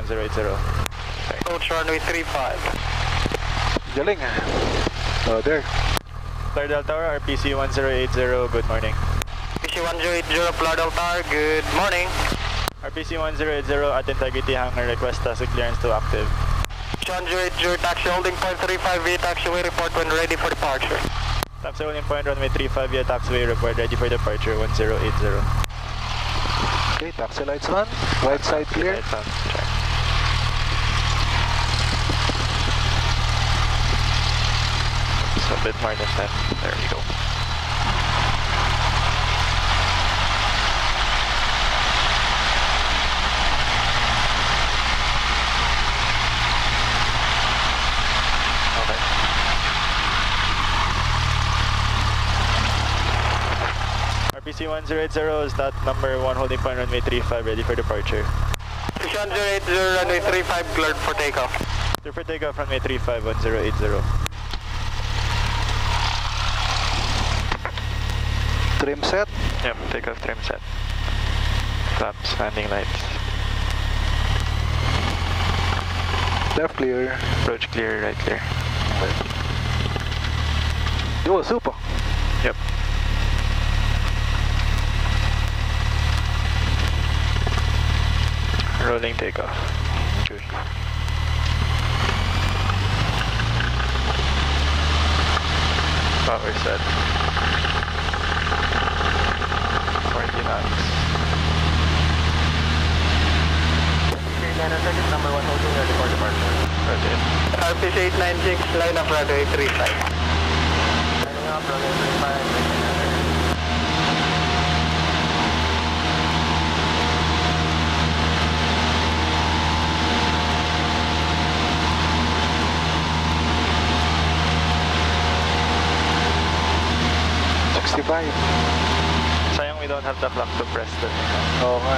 1080. Approach runway 35. Galing ah. Oh, there. Florida Tower, RPC 1080, good morning. RPC 1080, Florida Tower, good morning. RPC 1080 at integrity hangar request taxi clearance to active. 1080, taxi holding point 35 via taxiway, report when ready for departure. Taxi holding point runway 35 via taxiway, report ready for departure 1080. Okay, taxi lights on. Right side clear. Lights on, check. So a bit more than 10, there we go. Okay. RPC 1080 is that number 1 holding point runway 35 ready for departure. RPC 1080, runway 35 cleared for takeoff. Clear for takeoff runway 35 1080. Trim set. Yep, takeoff trim set. Flaps, landing lights. Left clear. Approach clear, right clear. Yo, super. Yep. Rolling takeoff. Good. Power set. 40 knots. Number 1 holding ready for departure. Roger. RPC 896, line up runway 35. Lining up runway 35. Sayang we don't have the clock to press that. Oo nga.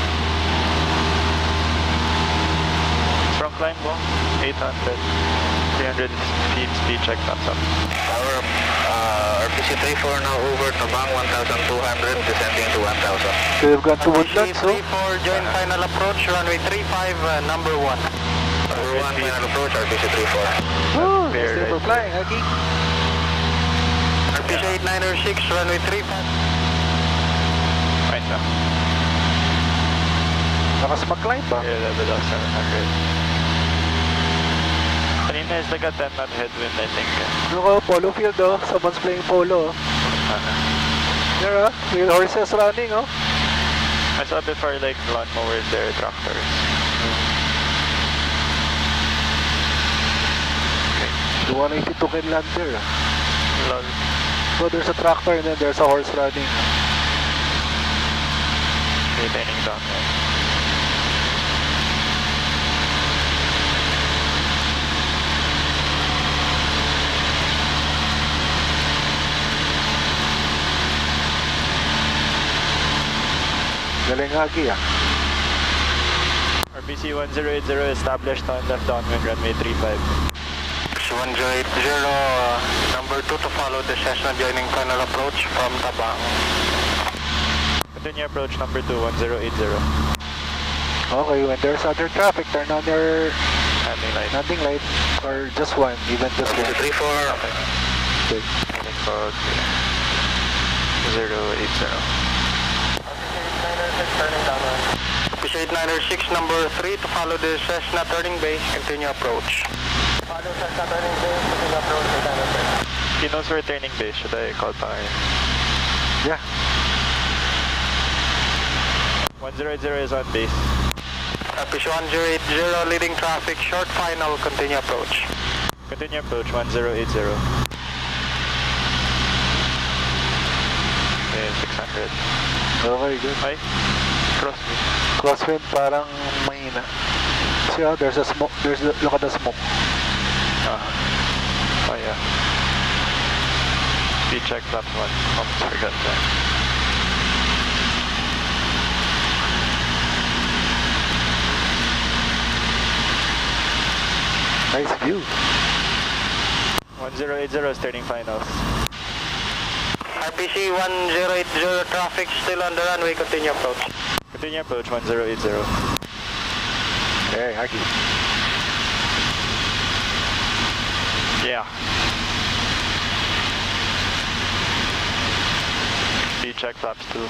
Strong climb po. 800. 300 feet speed check thumbs up. Tower, RPC 34 now over Tabang 1,200, descending to 1,000. We've got to RPC Woodlands, so. 34, join final approach, runway 35, number 1. Number 1, final approach, RPC 34. Oh, Clear, stay for right. flying, Aki. RPC 8906, runway 35. Fine na. Lakas mag-climb ba? Clear level of 700. Kanina is like a 10 knot headwind, I think. Ano ko, polo field oh. Someone's playing polo oh. There oh, with horses running oh. I saw before like lawnmowers there, tractors. The 182 can land there ah. Lol. So there's a tractor and then there's a horse running. Retaining down there. Galing Aki ah. RPC 1080 established on left downwind runway 35. 1080, number 2 to follow the Cessna joining final approach from Tabang. Continue approach number 2, 1080. Okay, when there's other traffic, turn on your Landing light. landing light or just one, even just one. 34. Okay. Landing fog. 080. Turning downwind. RPC 8906, number 3 to follow the Cessna turning bay, continue approach. Follow Cessna turning bay, continue approach, 8906. He knows we're turning base. Should I call power? Yeah. 100 is on base. RPC 1080, leading traffic, short final, continue approach. Continue approach 1080. Okay, 600. Okay, good. Ay, crosswind. Crosswind parang mahina. See how there's a smoke, look at the smoke. Oh yeah. Speed check flaps 1. Almost forgot that. Nice view. 1080 is turning finals. RPC 1080, traffic still on the runway, continue approach. Continue approach 1080. Okay, Okay, Hagi. Yeah. Speed check flaps 2.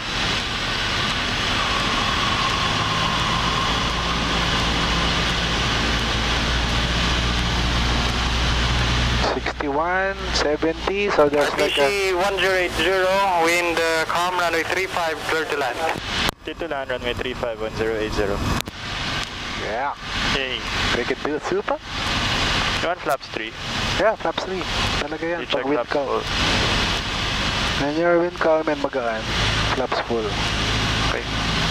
$61, $70, so there's like a... PC 1080, wind calm, runway 35, clear to land. Clear to land, runway 35, 1080. Yeah, Yay. we can do it, super. You want flaps 3? Yeah, flaps 3. Talaga yan, You check pag wind flaps calm. full. When you're wind calm and magaan, flaps full. Okay.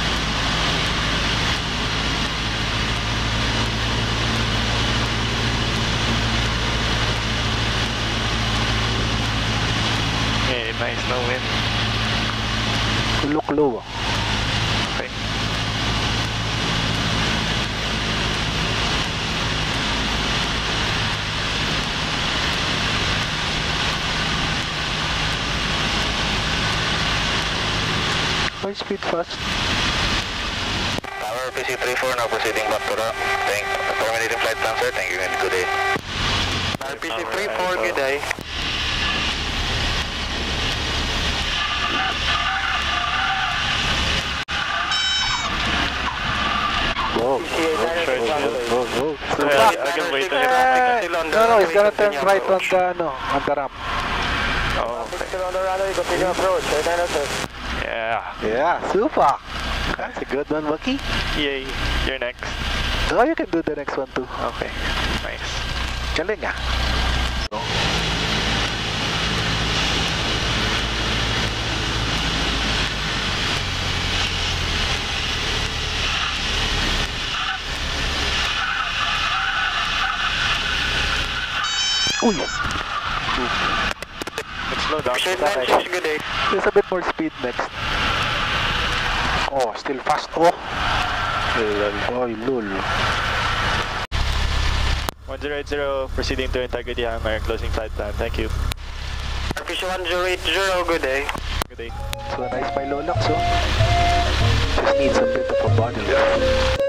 Hey, nice, no wind. Look low. Okay. High speed fast. Tower PC34 now proceeding back to the terminating flight plan, sir. Thank you and good day. Tower PC34, good day. Whoa. Whoa, whoa. So, yeah, I can wait till you're No, he's gonna turn right on the ramp. Oh, okay. Still on the runway, continue approach. Yeah. Yeah, super. That's a good one, Bucky. Yay. You're next. Oh, you can do the next one too. Okay. Nice. Galing ah. Uy! Let's slow down. Appreciate 96, good day. There's a bit more speed next. Oh, still fast. Oh! Oh, lul. 1080, proceeding to integrity hangar, closing flight plan. Thank you. PC 1080, good day. Good day. So nice by Lolax, oh. Just needs a bit of a body lift.